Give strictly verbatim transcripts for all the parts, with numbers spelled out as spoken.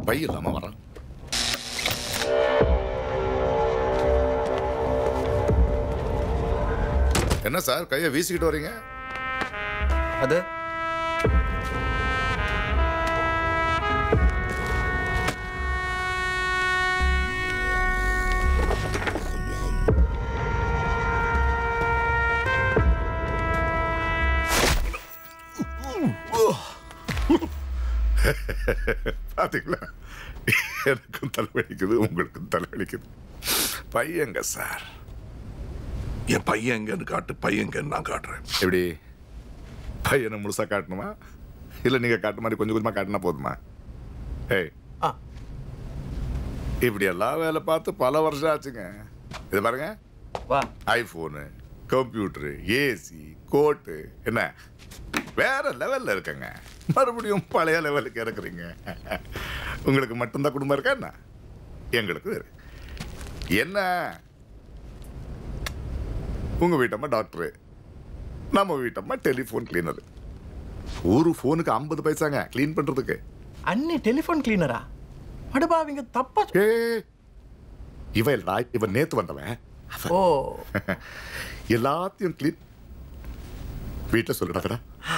By இல்லாம வரான். என்ன சார் கையை வீசிக்கிட்டு வரீங்க? அது பாத்தீங்களா, எனக்கும் தலைவலிக்குது, உங்களுக்கும் தலைவலிக்குது. பையங்க சார். என் பையன் எங்கன்னு காட்டு, பையங்கன்னு நான் காட்டுறேன். எப்படி பையனை முழுசா காட்டணுமா, இல்ல நீங்க காட்டு மாதிரி கொஞ்சம் கொஞ்சமா காட்டினா போதுமா? ஏய், இப்படி எல்லாம் வேலை பார்த்து பல வருஷம் ஆச்சுங்க. இது பாருங்க, ஐபோனு, கம்ப்யூட்டரு, ஏசி, கோட்டு, என்ன வேற லெவல்ல இருக்கங்க. மறுபடியும் பழைய லெவலுக்கு இறக்குறீங்க. உங்களுக்கு மட்டும்தான் குடும்பம் இருக்கா என்ன? எங்களுக்கு என்ன, உங்க வீட்டம்மா டாக்டரு, நம்ம வீட்டம்மா டெலிஃபோன் கிளீனர். ஒரு போனுக்கு ஐம்பது பைசாங்க கிளீன் பண்றதுக்கு. அண்ணே டெலிஃபோன் கிளீனரா? அடபாவிங்க தப்பா. ஏ இவன் இவன் நேத்து வந்தவன். ஓ எல்லாத்தையும் கிளீன் வீட்டில் சொல்லிடாதடா.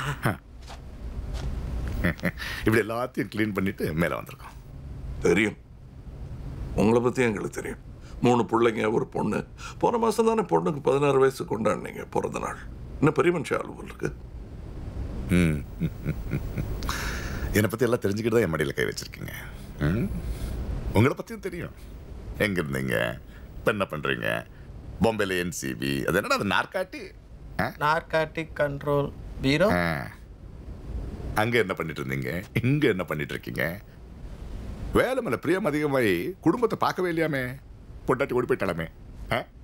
இப்படி எல்லாத்தையும் கிளீன் பண்ணிட்டு மேல வந்திருக்கோம். தெரியும், உங்களை பத்தி எங்களுக்கு தெரியும். மூணு பிள்ளைங்க, ஒரு பொண்ணு. போன மாசம் தானே பொண்ணுக்கு பதினாறு வயசு கொண்டாடினீங்க பிறந்த நாள். இன்னும் பெரிய மனுஷன் அலுவல் இருக்கு. என்னை பத்தி எல்லாம் தெரிஞ்சுக்கிட்டு தான் என் மடியில் கை வச்சிருக்கீங்க. உங்களை பத்தியும் தெரியும். எங்க இருந்தீங்க, இப்ப என்ன பண்றீங்க? பாம்பேல என்சிபி, அது என்னடா அது நார்காட்டி நார்காட்டிக் கண்ட்ரோல் பீரோ. அங்க என்ன பண்ணிட்டு இருந்தீங்க, இங்க என்ன பண்ணிட்டு இருக்கீங்க? வேலை மேல பிரியம் அதிகமாயி குடும்பத்தை பார்க்கவே இல்லையாமே, பொண்டாட்டி ஓடி போயிட்டாலுமே.